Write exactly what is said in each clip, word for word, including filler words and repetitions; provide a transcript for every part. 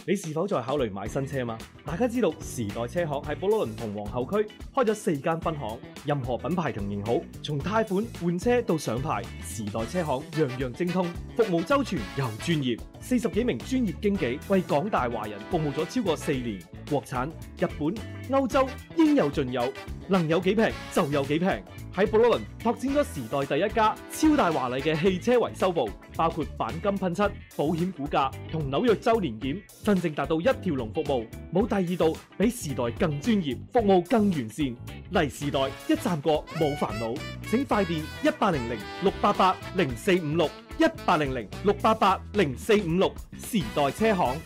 你是否在考慮買新車嗎？大家知道時代車行喺寶羅倫同皇后區開咗四間分行，任何品牌同型號，從貸款換車到上牌，時代車行樣樣精通，服務周全又專業。四十幾名專業經紀為廣大華人服務咗超過四年，國產、日本、歐洲應有盡有，能有幾平就有幾平。喺寶羅倫拓展咗時代第一家超大華麗嘅汽車維修部，包括鈑金噴漆、保險估價同紐約周年檢，真正達到一條龍服務，冇第二度比時代更專業，服務更完善。嚟時代一站過冇煩惱，請快電一八零零六八八零四五六一八零零六八八零四五六時代車行。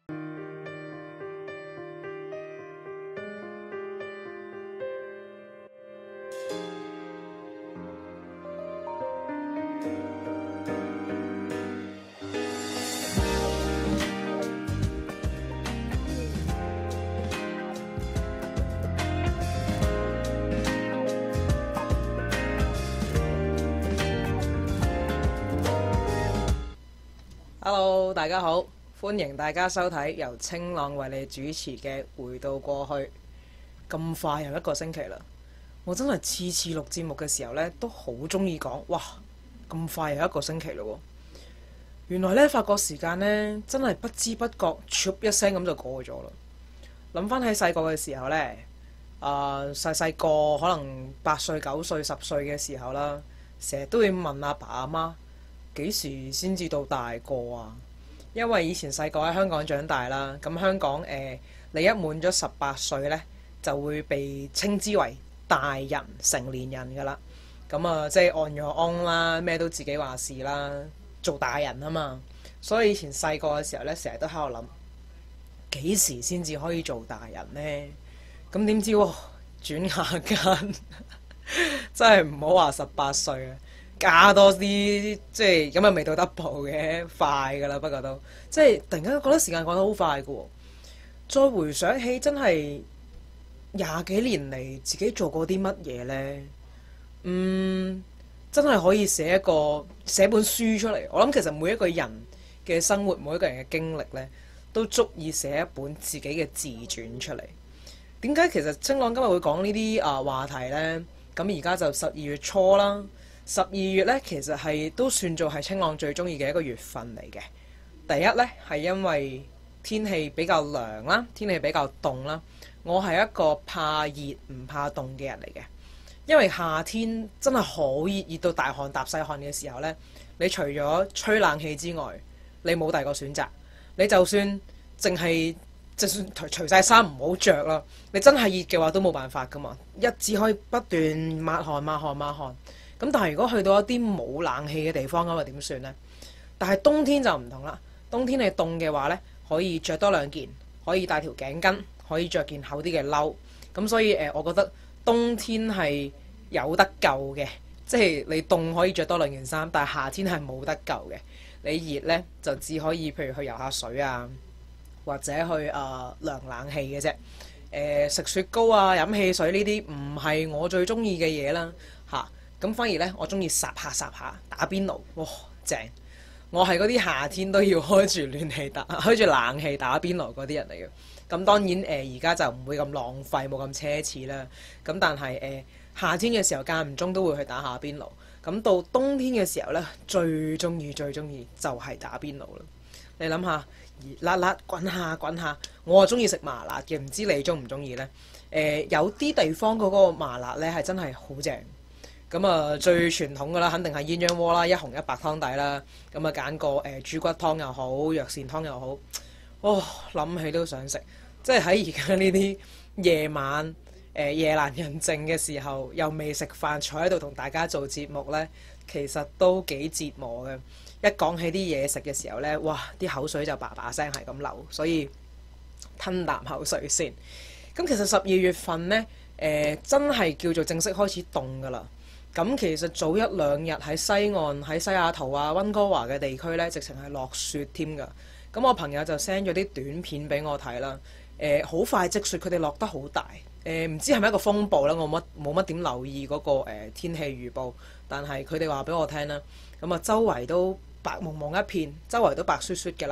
Hello， 大家好，歡迎大家收睇由清朗為你主持嘅《回到過去》。咁快又一個星期啦，我真係次次錄節目嘅時候呢，都好中意講，哇！咁快又一個星期咯，原來呢，發覺時間呢，真係不知不覺，唰一聲咁就過咗啦。諗翻起細個嘅時候呢，啊細細個可能八歲、九歲、十歲嘅時候啦，成日都會問阿爸阿媽，幾時先至到大個啊？因為以前細個喺香港長大啦，咁香港誒、呃，你一滿咗十八歲呢，就會被稱之為大人、成年人噶啦。咁啊，即係 on your own 啦，咩都自己話事啦，做大人啊嘛。所以以前細個嘅時候呢，成日都喺度諗幾時先至可以做大人呢？咁點知喎，轉下間真係唔好話十八歲啊！加多啲，即係咁又未到 double 嘅，快噶啦，不過都即係突然間覺得時間過得好快噶喎。再回想起真係廿幾年嚟自己做過啲乜嘢呢？嗯，真係可以寫一個寫本書出嚟。我諗其實每一個人嘅生活，每一個人嘅經歷呢，都足以寫一本自己嘅自傳出嚟。點解其實清朗今日會講呢啲啊話題呢？咁而家就十二月初啦。十二月呢，其實係都算做係清朗最中意嘅一個月份嚟嘅。第一呢，係因為天氣比較涼啦，天氣比較凍啦。我係一個怕熱唔怕凍嘅人嚟嘅，因為夏天真係好熱，熱到大汗搭細汗嘅時候呢，你除咗吹冷氣之外，你冇第二個選擇。你就算淨係就算除晒衫唔好着啦，你真係熱嘅話都冇辦法噶嘛，一只可以不斷抹汗抹汗抹汗。咁但係如果去到一啲冇冷氣嘅地方咁啊點算呢？但係冬天就唔同啦，冬天你凍嘅話呢，可以着多兩件，可以帶條頸巾，可以着件厚啲嘅褸。咁所以誒、呃，我覺得冬天係有得救嘅，即係你凍可以着多兩件衫，但係夏天係冇得救嘅。你熱呢，就只可以譬如去游下水啊，或者去誒、呃、涼冷氣嘅啫。誒、呃、食雪糕啊、飲汽水呢啲唔係我最中意嘅嘢啦，嚇。咁反而呢，我中意霎下霎下打邊爐，哇正！我係嗰啲夏天都要開住暖氣打、開住冷氣打邊爐嗰啲人嚟嘅。咁當然誒，而家就唔會咁浪費，冇咁奢侈啦。咁但係誒、呃，夏天嘅時候間唔中都會去打下邊爐。咁到冬天嘅時候呢，最中意最中意就係打邊爐啦。你諗下，熱辣辣滾下滾下，我啊中意食麻辣嘅，唔知你中唔中意呢？誒、呃，有啲地方嗰個麻辣呢係真係好正。咁啊，最傳統嘅啦，肯定係鴛鴦鍋啦，一紅一白湯底啦。咁啊，揀個誒豬骨湯又好，藥膳湯又好，哇！諗起都想食。即係喺而家呢啲夜晚誒、呃、夜闌人靜嘅時候，又未食飯，坐喺度同大家做節目呢，其實都幾折磨嘅。一講起啲嘢食嘅時候呢，哇！啲口水就叭叭聲係咁流，所以吞啖口水先。咁其實十二月份呢，誒、呃、真係叫做正式開始凍㗎啦。咁其實早一兩日喺西岸喺西雅圖啊、溫哥華嘅地區呢，直情係落雪添㗎。咁我朋友就 send 咗啲短片俾我睇啦。誒、呃、好快積雪，佢哋落得好大。誒、呃、唔知係咪一個風暴啦？我冇冇乜點留意嗰、那個、呃、天氣預報，但係佢哋話俾我聽啦。咁啊，周圍都白蒙蒙一片，周圍都白雪雪嘅啦。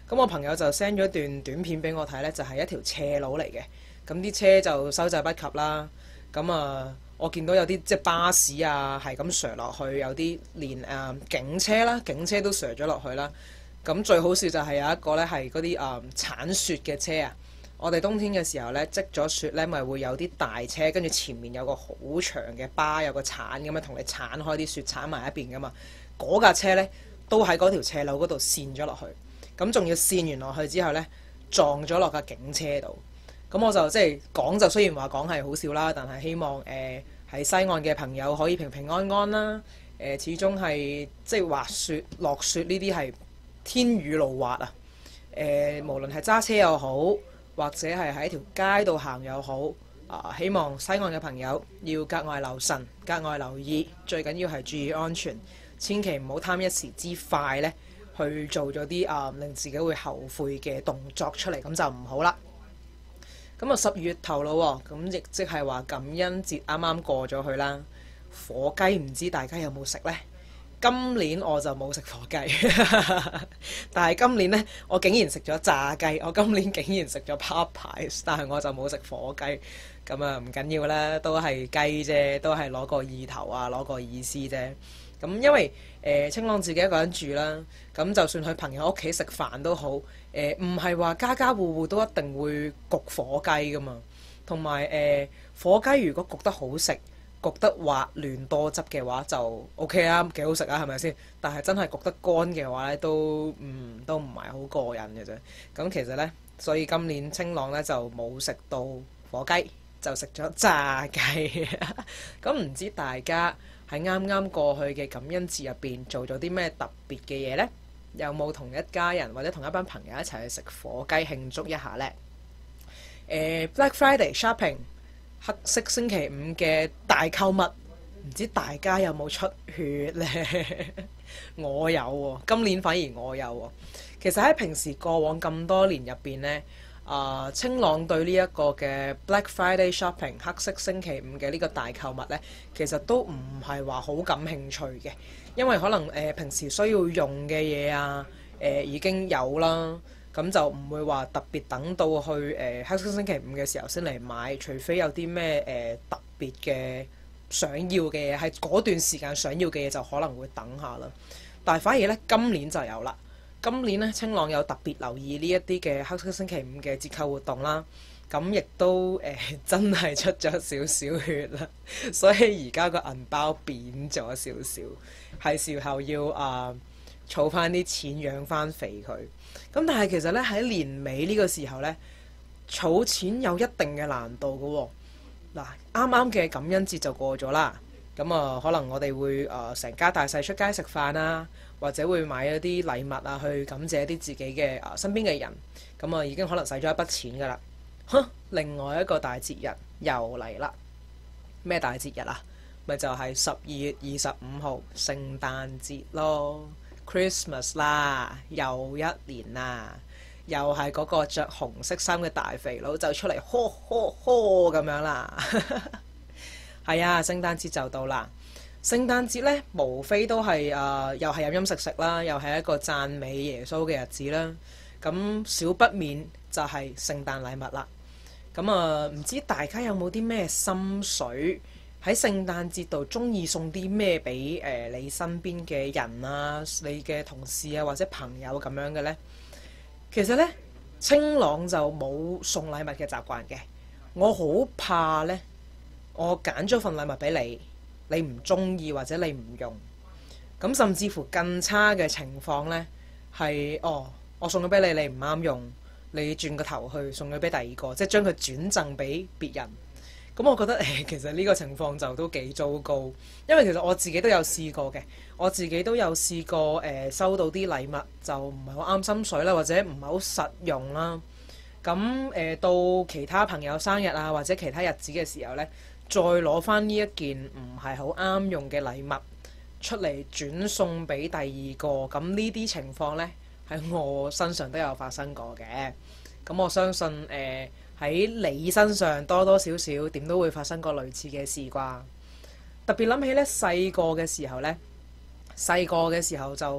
咁我朋友就 send 咗段短片俾我睇呢，就係、是、一條斜路嚟嘅。咁啲車就收掣不及啦。咁啊，我見到有啲即係巴士啊，係咁瀡落去，有啲連誒、呃、警車啦，警車都瀡咗落去啦。咁最好笑就係有一個呢，係嗰啲誒鏟雪嘅車啊。我哋冬天嘅時候呢，積咗雪呢咪會有啲大車，跟住前面有個好長嘅巴，有個鏟咁樣同你鏟開啲雪，鏟埋一邊噶嘛。嗰架車呢，都喺嗰條斜路嗰度跣咗落去，咁仲要跣完落去之後呢，撞咗落架警車度。咁我就即係講就雖然話講係好笑啦，但係希望誒喺、呃、西岸嘅朋友可以平平安安啦。誒、呃、始終係即係滑雪落雪呢啲係天雨路滑啊。誒、呃、無論係揸車又好，或者係喺條街度行又好，啊、呃、希望西岸嘅朋友要格外留神、格外留意，最緊要係注意安全，千祈唔好貪一時之快呢去做咗啲啊令自己會後悔嘅動作出嚟，咁就唔好啦。咁啊十月頭咯，咁亦即係話感恩節啱啱過咗去啦。火雞唔知大家有冇食呢？今年我就冇食火雞，但係今年呢，我竟然食咗炸雞。我今年竟然食咗 Popeyes，但係我就冇食火雞。咁啊唔緊要啦，都係雞啫，都係攞個意頭啊，攞個意思啫。咁因為誒、呃、清朗自己一個人住啦，咁就算去朋友屋企食飯都好，誒唔係話家家戶戶都一定會焗火雞噶嘛。同埋誒火雞如果焗得好食，焗得滑嫩多汁嘅話就 OK 啦，幾好食啊，係咪先？但係真係焗得乾嘅話咧，都嗯都唔係好過癮嘅啫。咁其實呢，所以今年清朗呢就冇食到火雞，就食咗炸雞。咁唔知大家喺啱啱過去嘅感恩節入邊做咗啲咩特別嘅嘢呢？有冇同一家人或者同一班朋友一齊去食火雞慶祝一下呢？誒、uh, Black Friday shopping 黑色星期五嘅大購物，唔知大家有冇出血呢？我有喎、哦，今年反而我有喎、哦。其實喺平時過往咁多年入邊呢，啊、呃、清朗對呢一個嘅 Black Friday shopping 黑色星期五嘅呢個大購物呢，其實都唔係話好感興趣嘅，因為可能誒、呃、平時需要用嘅嘢啊，誒、呃、已經有啦。咁就唔會話特別等到去誒、呃、黑色星期五嘅時候先嚟買，除非有啲咩誒特別嘅想要嘅嘢，係嗰段時間想要嘅嘢就可能會等下啦。但係反而呢，今年就有啦。今年呢，清朗有特別留意呢一啲嘅黑色星期五嘅折扣活動啦。咁亦都誒、呃、真係出咗少少血啦，所以而家個銀包扁咗少少，係時候要啊儲翻啲錢養翻肥佢。咁但係其實咧喺年尾呢個時候呢，儲錢有一定嘅難度嘅喎、哦。嗱，啱啱嘅感恩節就過咗啦，咁啊可能我哋會誒成、呃、家大細出街食飯啊，或者會買一啲禮物啊去感謝啲自己嘅誒、呃、身邊嘅人，咁啊已經可能使咗一筆錢噶啦。哼，另外一個大節日又嚟啦，咩大節日啊？咪就係十二月二十五號聖誕節咯。Christmas 啦，又一年啦，又係嗰個着紅色衫嘅大肥佬就出嚟呵呵呵咁樣啦。係啊，聖誕節就到啦。聖誕節呢，無非都係誒、呃，又係飲飲食食啦，又係一個讚美耶穌嘅日子啦。咁少不免就係聖誕禮物啦。咁啊，唔知大家有冇啲咩心水？喺聖誕節度中意送啲咩俾誒你身邊嘅人啊，你嘅同事啊或者朋友咁樣嘅呢？其實呢，清朗就冇送禮物嘅習慣嘅。我好怕呢，我揀咗份禮物俾你，你唔中意或者你唔用，咁甚至乎更差嘅情況呢，係哦，我送咗俾你，你唔啱用，你轉個頭去送咗俾第二個，即係將佢轉贈俾別人。咁我覺得誒，其實呢個情況就都幾糟糕，因為其實我自己都有試過嘅，我自己都有試過誒、呃、收到啲禮物就唔係好啱心水啦，或者唔係好實用啦。咁誒、呃、到其他朋友生日啊，或者其他日子嘅時候呢，再攞翻呢一件唔係好啱用嘅禮物出嚟轉送俾第二個，咁呢啲情況呢，喺我身上都有發生過嘅。咁我相信誒，呃喺你身上多多少少點都會發生過類似嘅事啩。特別諗起咧細個嘅時候呢，細個嘅時候就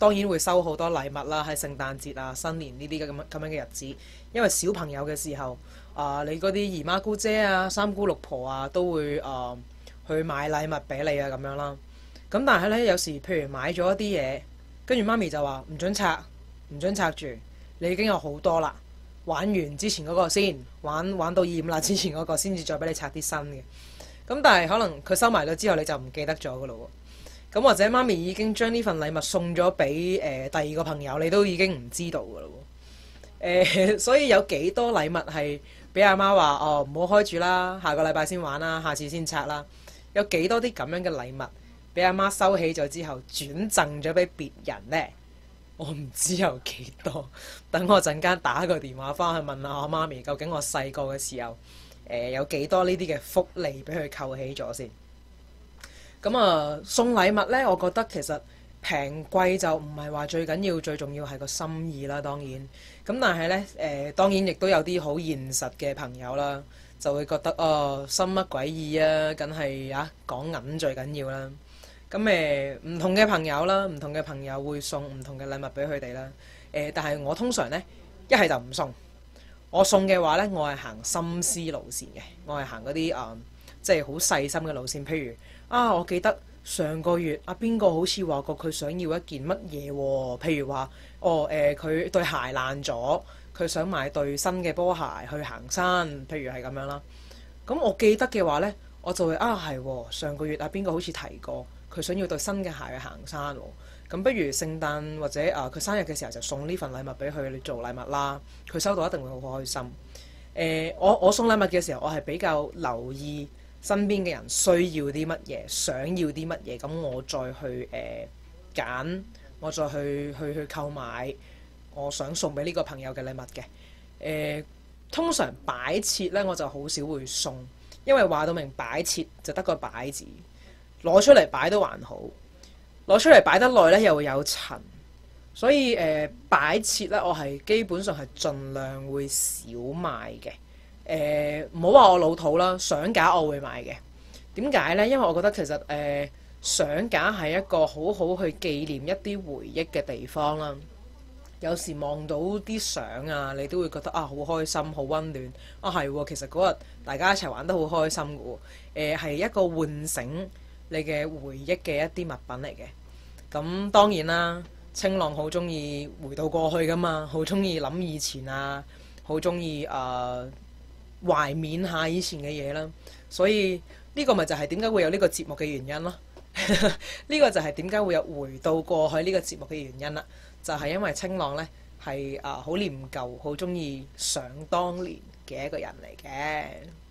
當然會收好多禮物啦，喺聖誕節啊、新年呢啲咁樣咁樣嘅日子，因為小朋友嘅時候啊、呃，你嗰啲姨媽姑姐啊、三姑六婆啊都會啊、呃、去買禮物俾你啊咁樣啦。咁但係咧，有時譬如買咗一啲嘢，跟住媽咪就話唔准拆，唔准拆住，你已經有好多啦，玩完之前嗰個先，玩玩到厭啦，之前嗰個先至再俾你拆啲新嘅。咁但係可能佢收埋咗之後，你就唔記得咗噶咯喎。咁或者媽咪已經將呢份禮物送咗俾誒第二個朋友，你都已經唔知道噶咯喎。誒、呃，所以有幾多禮物係俾阿媽話哦唔好開住啦，下個禮拜先玩啦，下次先拆啦。有幾多啲咁樣嘅禮物俾阿媽收起咗之後轉贈咗俾別人呢？我唔知有幾多。等我陣間打個電話翻去問下我媽咪，究竟我細個嘅時候誒、呃、有幾多呢啲嘅福利俾佢扣起咗先。咁啊，送禮物呢，我覺得其實平貴就唔係話最緊要，最重要係個心意啦。當然，咁但係呢，誒、呃，當然亦都有啲好現實嘅朋友啦，就會覺得哦，心乜鬼意啊，梗係啊講銀最緊要啦。咁誒唔同嘅朋友啦，唔同嘅朋友會送唔同嘅禮物俾佢哋啦。誒、呃，但係我通常呢，一係就唔送。我送嘅話呢，我係行心思路線嘅，我係行嗰啲誒，即係好細心嘅路線。譬如啊，我記得上個月啊，邊個好似話過佢想要一件乜嘢喎？譬如話，哦誒，佢、呃、對鞋爛咗，佢想買對新嘅波鞋去行山，譬如係咁樣啦。咁我記得嘅話呢，我就會啊係喎，上個月啊邊個好似提過佢想要對新嘅鞋去行山喎。咁不如聖誕或者啊佢生日嘅時候就送呢份禮物俾佢做禮物啦。佢收到一定會好開心。誒、呃，我我送禮物嘅時候，我係比較留意身邊嘅人需要啲乜嘢，想要啲乜嘢，咁我再去誒揀、呃，我再去去去購買我想送俾呢個朋友嘅禮物嘅。誒、呃，通常擺設呢，我就好少會送，因為話到明擺設就得個擺字，攞出嚟擺都還好。攞出嚟擺得耐呢，又會有塵，所以誒、呃、擺設呢，我係基本上係盡量會少買嘅。誒唔好話我老土啦，相架我會買嘅。點解呢？因為我覺得其實誒、呃、相架係一個好好去紀念一啲回憶嘅地方啦。有時望到啲相啊，你都會覺得啊好開心、好溫暖啊。係喎，其實嗰日大家一齊玩得好開心嘅喎。誒、呃、係一個喚醒你嘅回憶嘅一啲物品嚟嘅。咁當然啦，清朗好中意回到過去噶嘛，好中意諗以前啊，好中意誒懷緬下以前嘅嘢啦。所以呢個咪就係點解會有呢個節目嘅原因咯。呢個就係點解會有回到過去呢個節目嘅原因啦。就係因為清朗呢係誒好念舊，好中意想當年嘅一個人嚟嘅。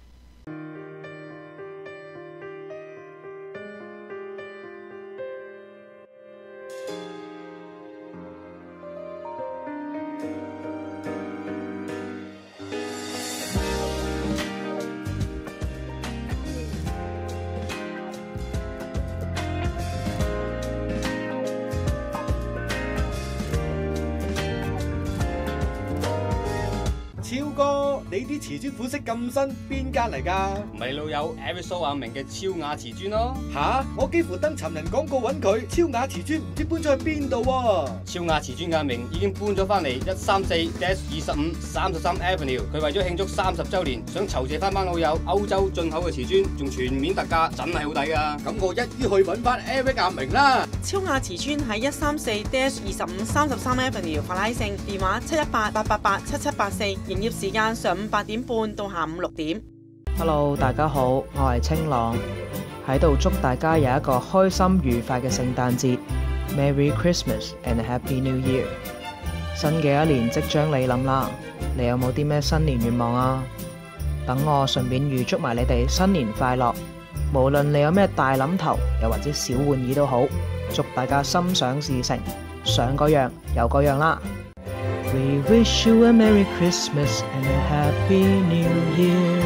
超哥，你啲瓷磚款式咁新，邊間嚟㗎？ 咪老友 Everso 阿明嘅超雅瓷磚咯。 吓，我幾乎登尋人廣告揾佢，超雅瓷磚唔知搬咗去邊度喎？ 超雅瓷磚嘅阿明已經搬咗翻嚟一三四 dash 二十五三十三 Avenue， 佢為咗慶祝三十週年，想籌謝翻班老友歐洲進口嘅瓷磚，仲全面特價，真係好抵㗎。 咁我一於去揾翻 Eric 阿明啦。 超雅瓷磚喺一三四 dash 二十五三十三 Avenue 法拉盛，電話七一八八八八七七八四，營業時間上午八點半到下午六點。 Hello， 大家好，我係清朗，喺度祝大家有一個開心愉快嘅聖誕節 ，Merry Christmas and a Happy New Year！ 新嘅一年即將嚟臨啦，你有冇啲咩新年願望啊？等我順便預祝埋你哋新年快樂，無論你有咩大諗頭，又或者小玩意都好，祝大家心想事成，想嗰樣有嗰樣啦！ We wish you a Merry Christmas and a Happy New Year.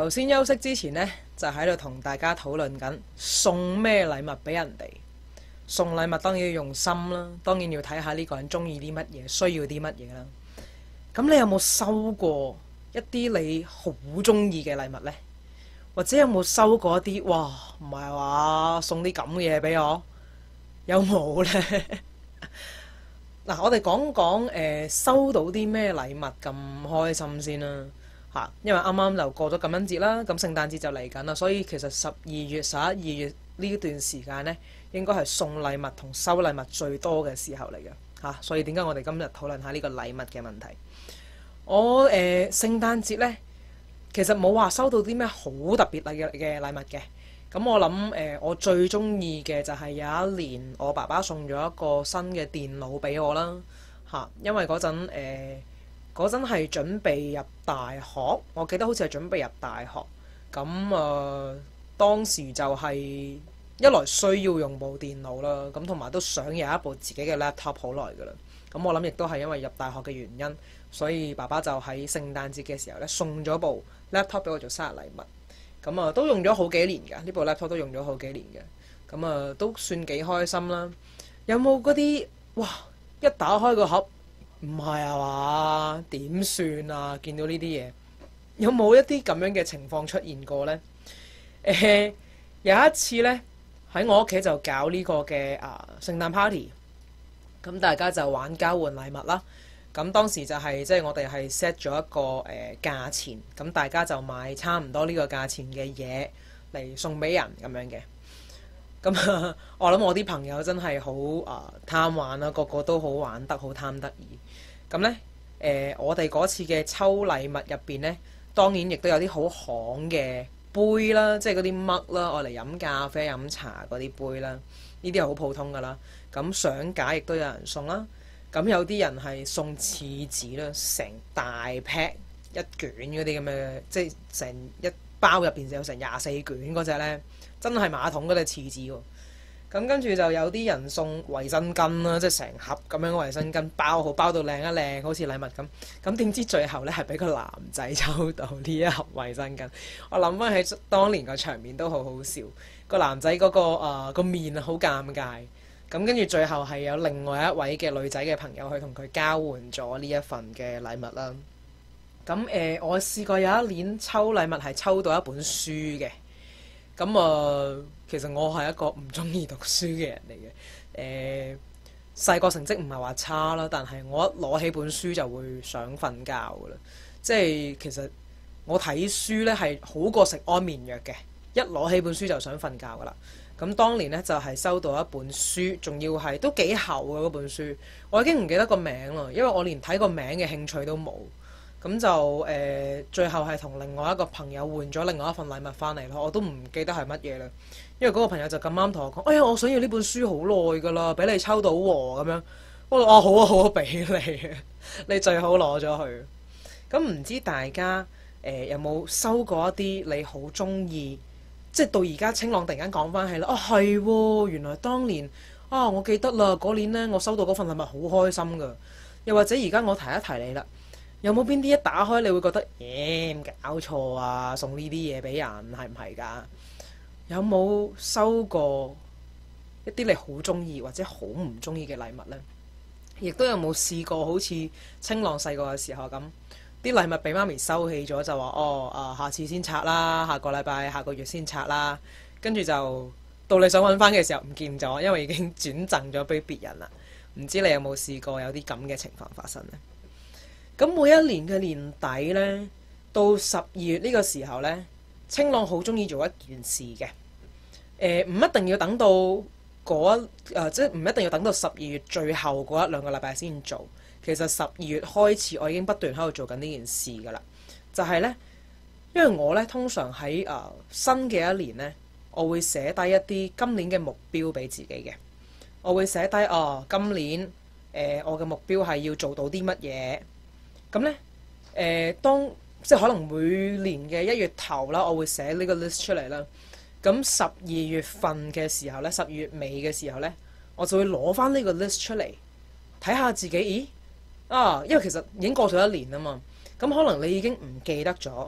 頭先休息之前呢，就喺度同大家討論緊送咩禮物俾人哋。送禮物當然要用心啦，當然要睇下呢個人中意啲乜嘢，需要啲乜嘢啦。咁你有冇收過一啲你好中意嘅禮物呢？或者有冇收過一啲哇唔係話送啲咁嘅嘢俾我？有冇呢？嗱，我哋講講誒收到啲咩禮物咁開心先啦嚇，因為啱啱就過咗感恩節啦，咁聖誕節就嚟緊啦，所以其實十二月、十一二月呢段時間呢，應該係送禮物同收禮物最多嘅時候嚟嘅嚇，所以點解我哋今日討論下呢個禮物嘅問題？我誒、呃、聖誕節呢，其實冇話收到啲咩好特別嘅嘅禮物嘅。咁我諗誒、呃，我最中意嘅就係有一年我爸爸送咗一個新嘅電腦俾我啦嚇，因為嗰陣誒嗰陣係準備入大學，我記得好似係準備入大學。咁誒、呃、當時就係一來需要用部電腦啦，咁同埋都想有一部自己嘅 laptop 好耐㗎啦。咁我諗亦都係因為入大學嘅原因，所以爸爸就喺聖誕節嘅時候咧送咗部 laptop 俾我做生日禮物。咁啊，都用咗好幾年㗎，呢部 laptop 都用咗好幾年嘅，咁啊都算幾開心啦。有冇嗰啲哇？一打開個盒，唔係啊嘛？點算啊？見到呢啲嘢，有冇一啲咁樣嘅情況出現過呢？誒、呃，有一次呢，喺我屋企就搞呢個嘅啊聖誕 party，咁大家就玩交換禮物啦。咁當時就係即係我哋係 set 咗一個誒、呃、價錢，咁大家就買差唔多呢個價錢嘅嘢嚟送俾人咁樣嘅。咁我諗我啲朋友真係好啊貪玩啦，個個都好玩得好貪得意。咁呢，誒、呃，我哋嗰次嘅抽禮物入邊呢，當然亦都有啲好行嘅杯啦，即係嗰啲 mug 啦，我嚟飲咖啡飲茶嗰啲杯啦，呢啲係好普通噶啦。咁相架亦都有人送啦。咁有啲人係送廁紙啦，成大 pack 一卷嗰啲咁嘅，即係成一包入邊就有成廿四卷嗰隻呢，真係馬桶嗰隻廁紙喎。咁跟住就有啲人送衛生巾啦，即係成盒咁樣嘅衛生巾包好，包到靚一靚，好似禮物咁。咁點知最後呢係俾個男仔抽到呢一盒衛生巾。我諗翻起當年個場面都好好笑，個男仔嗰、嗰個誒、呃、個面好尷尬。咁跟住最後係有另外一位嘅女仔嘅朋友去同佢交換咗呢一份嘅禮物啦。咁誒、呃，我試過有一年抽禮物係抽到一本書嘅。咁啊、呃，其實我係一個唔中意讀書嘅人嚟嘅。誒，細個成績唔係話差啦，但係我一攞起本書就會想瞓覺噶啦。即係其實我睇書呢係好過食安眠藥嘅，一攞起本書就想瞓覺噶啦。咁當年呢，就係、是、收到一本書，仲要係都幾厚嘅嗰本書，我已經唔記得個名啦，因為我連睇個名嘅興趣都冇。咁就誒、呃，最後係同另外一個朋友換咗另外一份禮物翻嚟咯，我都唔記得係乜嘢啦。因為嗰個朋友就咁啱同我講：哎呀，我想要呢本書好耐㗎啦，俾你抽到喎咁樣。我話：哦，好啊，好啊，俾你，你最好攞咗去。咁唔知大家誒、呃、有冇收過一啲你好中意？即係到而家清朗突然間講翻起啦，啊係喎，原來當年啊，我記得啦，嗰年呢，我收到嗰份禮物好開心噶。又或者而家我提一提你啦，有冇邊啲一打開你會覺得，耶、欸、搞錯啊，送呢啲嘢俾人係唔係㗎？有冇收過一啲你好中意或者好唔中意嘅禮物呢？亦都有冇試過好似清朗細個嘅時候咁？啲禮物俾媽咪收起咗，就話哦啊，下次先拆啦，下個禮拜、下個月先拆啦。跟住就到你想揾翻嘅時候唔見咗，因為已經轉贈咗俾別人啦。唔知你有冇試過有啲咁嘅情況發生呢？咁每一年嘅年底呢，到十二月呢個時候呢，清朗好中意做一件事嘅。誒、呃，唔一定要等到嗰一誒，即係唔一定要等到十二月最後嗰一兩個禮拜先做。其實十二月開始，我已經不斷喺度做緊呢件事㗎啦。就係呢，因為我呢通常喺誒、呃、新嘅一年呢，我會寫低一啲今年嘅目標俾自己嘅。我會寫低哦，今年誒、呃、我嘅目標係要做到啲乜嘢。咁呢，誒、呃，當即係可能每年嘅一月頭啦，我會寫呢個 list 出嚟啦。咁十二月份嘅時候呢，十二月尾嘅時候呢，我就會攞翻呢個 list 出嚟睇下自己，咦？啊，因為其實已經過咗一年啊嘛，咁可能你已經唔記得咗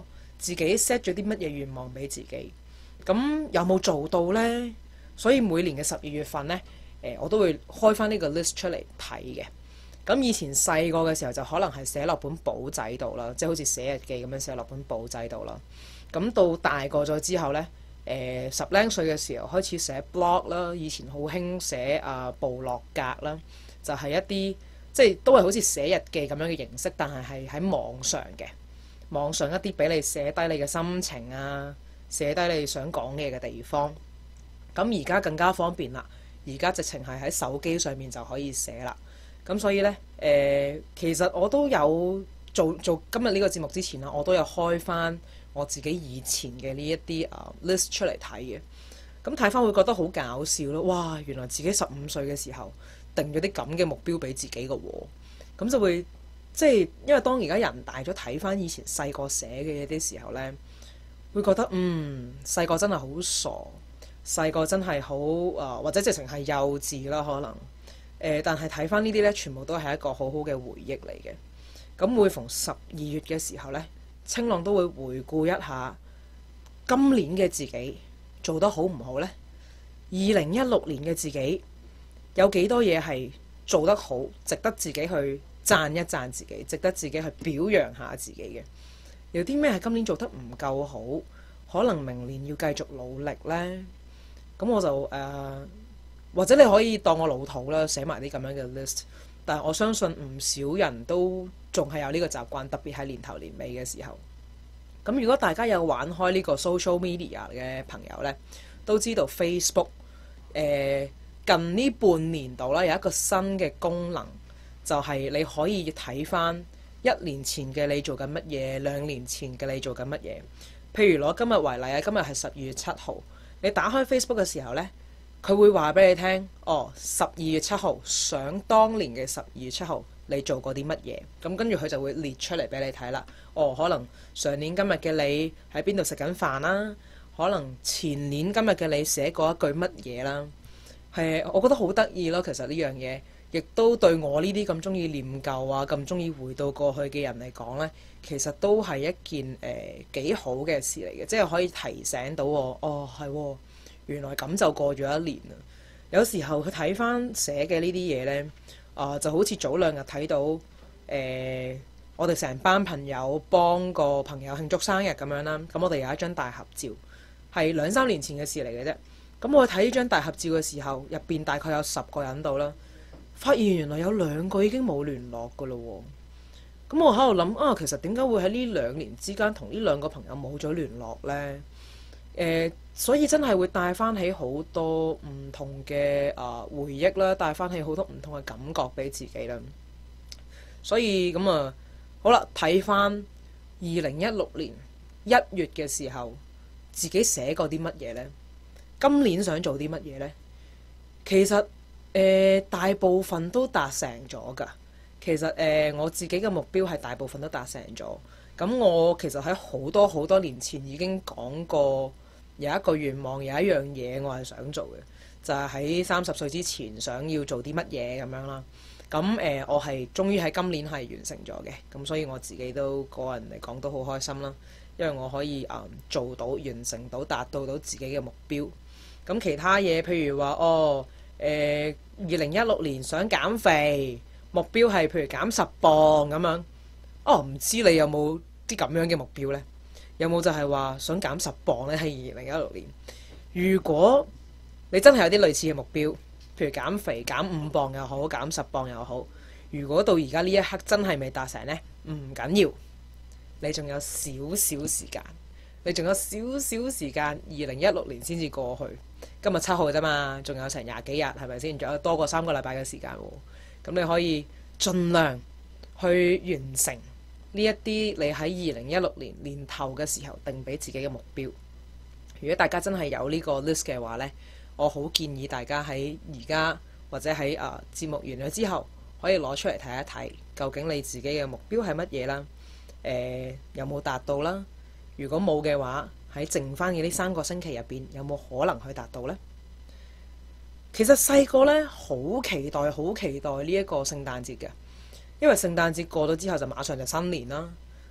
自己 set 咗啲乜嘢願望俾自己，咁有冇做到呢？所以每年嘅十二月份呢，誒、呃、我都會開翻呢個 list 出嚟睇嘅。咁以前細個嘅時候就可能係寫落本簿仔度啦，即係好似寫日記咁樣寫落本簿仔度啦。咁到大個咗之後呢，誒、呃、十零歲嘅時候開始寫 blog 啦，以前好興寫啊部落格啦，就係、是、一啲即係都係好似寫日記咁樣嘅形式，但係係喺網上嘅，網上一啲俾你寫低你嘅心情啊，寫低你想講嘢嘅地方。咁而家更加方便啦，而家直情係喺手機上面就可以寫啦。咁所以呢，誒、呃、其實我都有做做今日呢個節目之前啦，我都有開翻我自己以前嘅呢一啲啊 list 出嚟睇嘅。咁睇翻會覺得好搞笑咯！哇，原來自己十五歲嘅時候定咗啲咁嘅目標俾自己嘅喎，咁就會即係因為當而家人大咗睇翻以前細個寫嘅一啲時候呢，會覺得嗯細個真係好傻，細個真係好啊，或者直情係幼稚啦可能。誒、呃，但係睇翻呢啲呢，全部都係一個好好嘅回憶嚟嘅。咁每逢十二月嘅時候呢，清朗都會回顧一下今年嘅自己做得好唔好呢？二零一六年嘅自己有幾多嘢係做得好，值得自己去讚一讚自己，值得自己去表揚下自己嘅？有啲咩係今年做得唔夠好，可能明年要繼續努力呢？咁我就誒、呃，或者你可以當我老土啦，寫埋啲咁樣嘅 list。但係我相信唔少人都仲係有呢個習慣，特別係年頭年尾嘅時候。咁如果大家有玩開呢個 social media 嘅朋友呢，都知道 Facebook 誒、呃、近呢半年度啦，有一個新嘅功能，就係、是、你可以睇翻一年前嘅你做緊乜嘢，兩年前嘅你做緊乜嘢。譬如攞今日為例啊，今日係十二月七號，你打開 Facebook 嘅時候呢，佢會話俾你聽，哦，十二月七號，想當年嘅十二月七號你做過啲乜嘢？咁跟住佢就會列出嚟俾你睇啦。哦，可能上年今日嘅你喺邊度食緊飯啦？可能前年今日嘅你寫過一句乜嘢啦？係，我覺得好得意咯。其實呢樣嘢，亦都對我呢啲咁中意念舊啊、咁中意回到過去嘅人嚟講呢，其實都係一件誒幾、呃、好嘅事嚟嘅，即係可以提醒到我，哦係喎，原來咁就過咗一年啦。有時候佢睇翻寫嘅呢啲嘢呢，啊、呃、就好似早兩日睇到誒。呃我哋成班朋友幫個朋友慶祝生日咁樣啦，咁我哋有一張大合照，係兩三年前嘅事嚟嘅啫。咁我睇呢張大合照嘅時候，入邊大概有十個人度啦，發現原來有兩個已經冇聯絡噶咯喎。咁我喺度諗啊，其實點解會喺呢兩年之間同呢兩個朋友冇咗聯絡呢？誒、呃，所以真係會帶翻起好多唔同嘅啊、呃、回憶啦，帶翻起好多唔同嘅感覺俾自己啦。所以咁啊〜好啦，睇翻二零一六年一月嘅時候，自己寫過啲乜嘢呢？今年想做啲乜嘢呢？其實誒、呃、大部分都達成咗㗎。其實誒、呃、我自己嘅目標係大部分都達成咗。咁我其實喺好多好多年前已經講過，有一個願望，有一樣嘢我係想做嘅，就係喺三十歲之前想要做啲乜嘢咁樣啦。咁誒、呃，我係終於喺今年係完成咗嘅，咁所以我自己都個人嚟講都好開心啦，因為我可以誒、嗯、做到、完成到、達到到自己嘅目標。咁其他嘢，譬如話哦，誒二零一六年想減肥，目標係譬如減十磅咁樣。哦，唔知你有冇啲咁樣嘅目標呢？有冇就係話想減十磅呢？喺二零一六年，如果你真係有啲類似嘅目標。譬如減肥減五磅又好，減十磅又好。如果到而家呢一刻真係未達成呢，唔緊要，你仲有少少時間，你仲有少少時間。二零一六年先至過去，今日七號啫嘛，仲有成廿幾日，係咪先？仲有多過三個禮拜嘅時間喎。咁你可以盡量去完成呢一啲你喺二零一六年年頭嘅時候定俾自己嘅目標。如果大家真係有呢個 list 嘅話呢，我好建議大家喺而家或者喺啊節目完咗之後，可以攞出嚟睇一睇，究竟你自己嘅目標係乜嘢啦？誒、呃，有冇達到啦？如果冇嘅話，喺剩翻嘅呢三個星期入邊，有冇可能去達到呢？其實細個呢，好期待、好期待呢一個聖誕節嘅，因為聖誕節過咗之後就馬上就新年啦。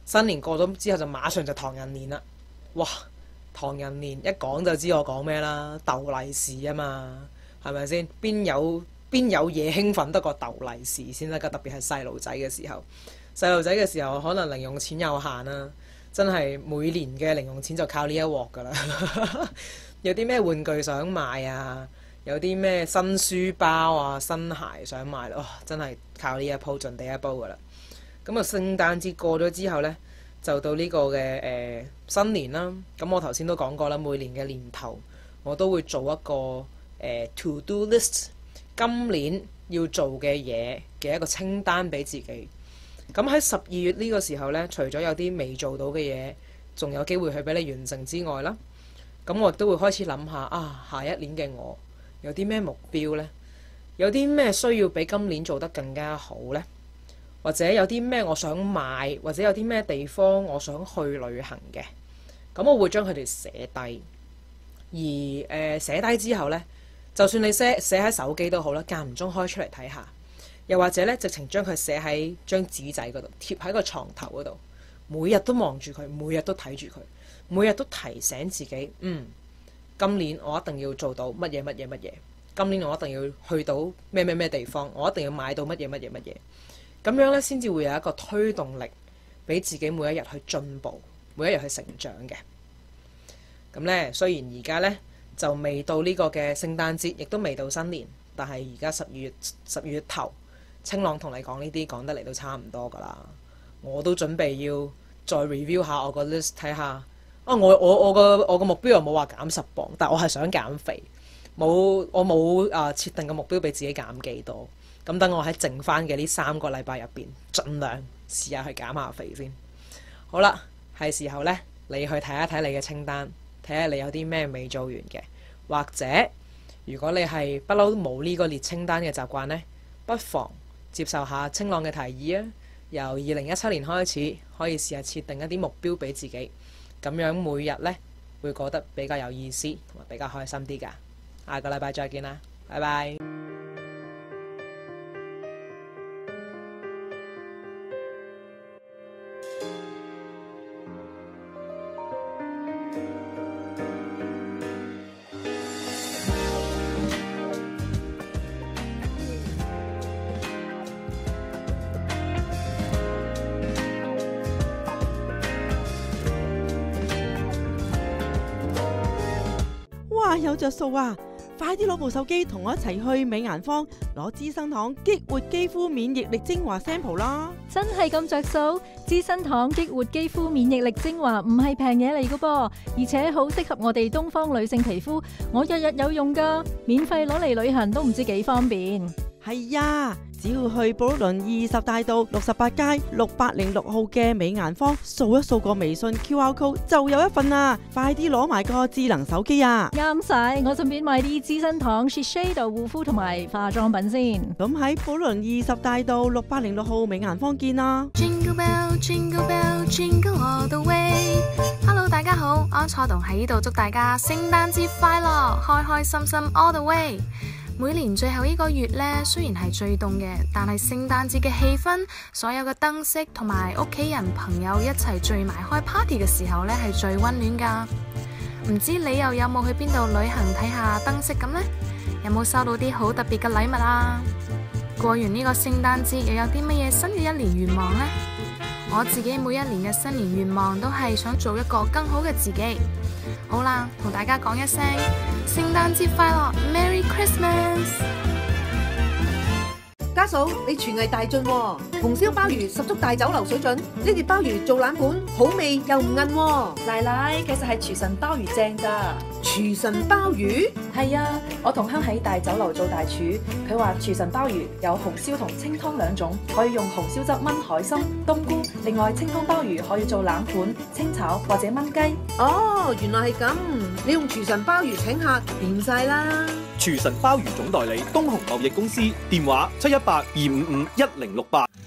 新年過咗之後就馬上就唐人年啦。哇！唐人年一講就知我講咩啦，逗利是啊嘛，係咪先？邊有邊有嘢興奮得過逗利是先得㗎？特別係細路仔嘅時候，細路仔嘅時候可能零用錢有限啦，真係每年嘅零用錢就靠呢一鑊㗎啦。有啲咩玩具想買啊，有啲咩新書包啊、新鞋想買咯，哇！真係靠呢一鋪盡地一鋪㗎啦。咁啊，聖誕節過咗之後呢，就到呢個嘅誒、呃、新年啦。咁我頭先都講過啦，每年嘅年頭我都會做一個誒、呃、to do list，今年要做嘅嘢嘅一個清單俾自己。咁喺十二月呢個時候呢，除咗有啲未做到嘅嘢，仲有機會去俾你完成之外啦，咁我亦都會開始諗下啊，下一年嘅我有啲咩目標呢？有啲咩需要比今年做得更加好呢？或者有啲咩我想買，或者有啲咩地方我想去旅行嘅，咁我會將佢哋寫低。而誒、呃、寫低之後呢，就算你寫寫喺手機都好啦，間唔中開出嚟睇下，又或者呢，直情將佢寫喺張紙仔嗰度，貼喺個床頭嗰度，每日都望住佢，每日都睇住佢，每日都提醒自己，嗯，今年我一定要做到乜嘢乜嘢乜嘢，今年我一定要去到咩咩咩地方，我一定要買到乜嘢乜嘢乜嘢。咁樣咧，先至會有一個推動力，俾自己每一日去進步，每一日去成長嘅。咁呢，雖然而家呢就未到呢個嘅聖誕節，亦都未到新年，但係而家十二月十二月頭，清朗同你講呢啲講得嚟都差唔多噶啦。我都準備要再 review 下我個 list，睇下啊，我我我個我個目標又冇話減十磅，但我係想減肥，冇我冇啊設定個目標俾自己減幾多。咁等我喺剩翻嘅呢三個禮拜入邊，盡量試下去減下肥先。好啦，係時候呢，你去睇一睇你嘅清單，睇下你有啲咩未做完嘅，或者如果你係不嬲都冇呢個列清單嘅習慣呢，不妨接受下清朗嘅提議啊！由二零一七年開始，可以試下設定一啲目標俾自己，咁樣每日呢會過得比較有意思，同埋比較開心啲㗎。下個禮拜再見啦，拜拜。 哇，有着數啊！快啲攞部手機同我一齊去美顏坊攞資生堂激活肌膚免疫力精華 sample 啦！ 真係咁着數？資生堂激活肌膚免疫力精華唔係平嘢嚟㗎噃，而且好適合我哋東方女性皮膚，我日日有用㗎，免費攞嚟旅行都唔知幾方便。 係呀，只要去布魯倫二十大道六十八街六百零六號嘅美顏坊掃一掃個微信 Q R code 就有一份啦！快啲攞埋個智能手機啊！ 啱晒，我順便買啲資生堂 Shiseido 護膚同埋化妝品先。 咁喺布魯倫二十大道六百零六號美顏坊見啦！ Jingle bell, jingle bell, jingle all the way. Hello， 大家好，安楚彤喺呢度祝大家聖誕節快樂，開開心心 all the way。每年最後呢個月呢，雖然係最凍嘅，但係聖誕節嘅氣氛，所有嘅燈飾同埋屋企人朋友一齊聚埋開 party 嘅時候呢，係最溫暖噶。唔知你又有冇去邊度旅行睇下燈飾咁呢？有冇收到啲好特別嘅禮物啊？過完呢個聖誕節又有啲乜嘢新嘅一年願望呢？我自己每一年嘅新年願望都係想做一個更好嘅自己。好啦，同大家講一聲聖誕節快樂 ，Merry Christmas！ 家嫂，你廚藝大進喎，紅燒鮑魚十足大酒樓水準，呢碟鮑魚做冷盤好味又唔韌喎。 奶奶，其實係廚神鮑魚正咋。 廚神鮑魚？ 係啊，我同鄉喺大酒樓做大廚，佢話廚神鮑魚有紅燒同清湯兩種，可以用紅燒汁炆海參、冬菇，另外清湯鮑魚可以做冷盤、清炒或者炆雞。 哦，原來係咁，你用廚神鮑魚請客掂晒啦。 廚神鮑魚總代理東紅貿易公司，電話七一八二五五一零六八。